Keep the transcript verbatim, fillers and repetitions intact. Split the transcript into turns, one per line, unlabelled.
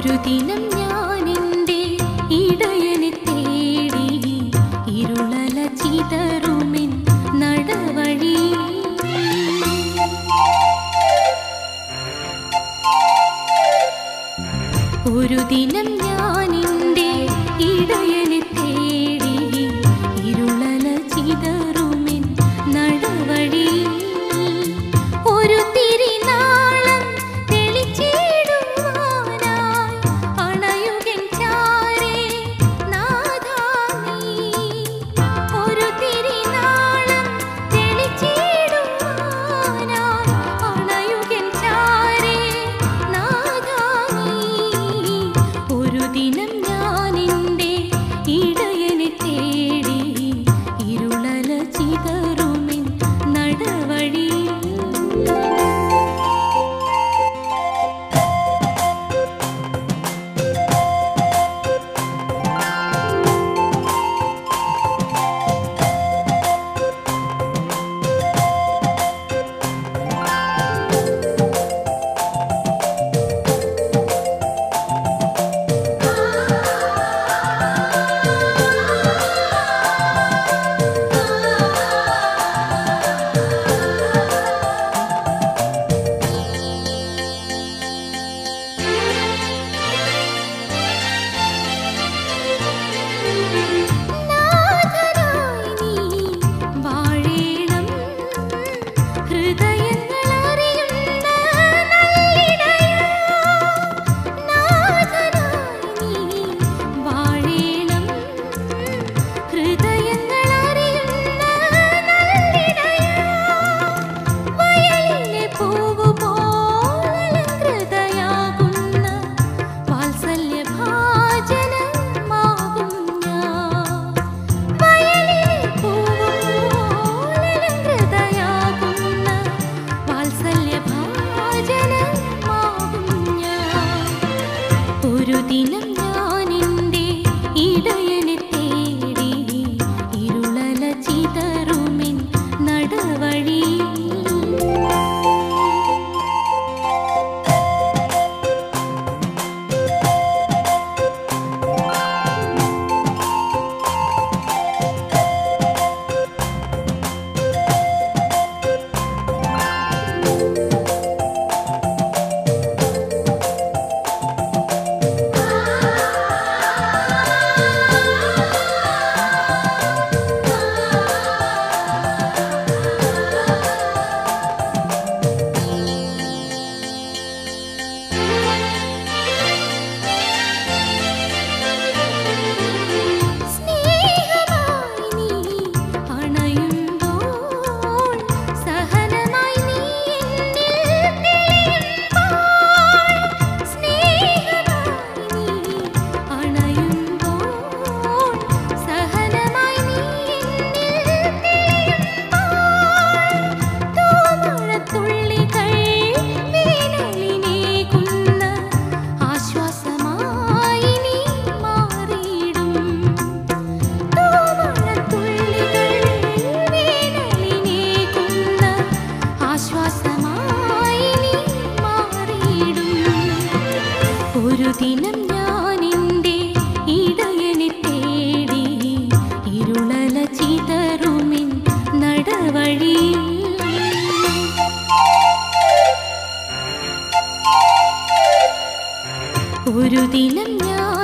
ഒരു ദിനം ഞാനെൻ്റെ ഇടയനെ തേടി ഇരുളല ചിതറുമെൻ നടവഴി. ഒരു ദിനം ഞാനെൻ്റെ ഇടയനെ തേടി ഇരുളല ചിതറുമെൻ നടവഴി. ഒരു തിരിനാളം തെളിച്ചിടുവാനായി അണയുകൻ ചാരേ നാഥാ നീ. ഒരു തിരിനാളം തെളിച്ചിടുവാനായി അണയുകൻ ചാരേ നാഥാ നീ. ഒരു ദിനം ഞാനെൻ്റെ ഇടയനെ തേടി ഇരുളല ചിതറുമെൻ നടവഴി. ഒരു ദിനം ഞാനെൻ്റെ ഇടയനെ തേടി ഇരുളല ചിതറുമെൻ നടവഴി. ഒരു ദിനം ഞാനെൻ്റെ ഇടയനെ തേടി ഇരുളല ചിതറുമെൻ നടവഴി. ഒരു ദിനം ഞാൻ